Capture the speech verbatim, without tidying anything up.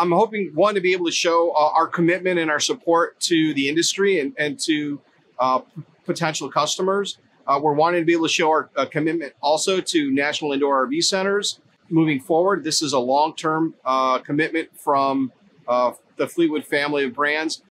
I'm hoping, one, to be able to show uh, our commitment and our support to the industry and, and to uh, potential customers. Uh, we're wanting to be able to show our uh, commitment also to National Indoor R V Centers. Moving forward, this is a long-term uh, commitment from uh, the Fleetwood family of brands.